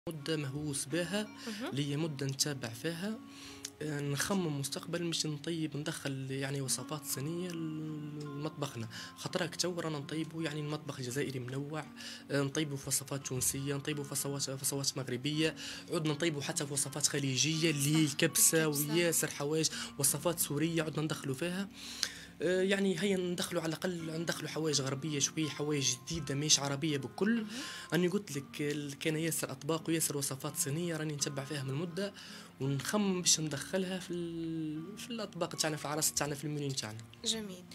مدة مهووس بها، لي مدة نتابع فيها. نخمم مستقبل مش نطيب ندخل يعني وصفات صينية لمطبخنا، خاطرك تو رانا نطيبوا يعني المطبخ الجزائري منوع. نطيبوا في وصفات تونسية، نطيبوا في وصفات مغربية، عدنا نطيبوا حتى في وصفات خليجية اللي الكبسة وياسر حوايج، وصفات سورية عدنا ندخلوا فيها. يعني هيا ندخلوا على الاقل ندخلوا حوايج غربيه شويه، حوايج جديده مش عربيه بكل. راني قلت لك كان ياسر اطباق وياسر وصفات صينيه راني نتبع فيها من مده، ونخمم باش ندخلها في الاطباق تاعنا، في العرس تاعنا، في المنيو تاعنا. جميل.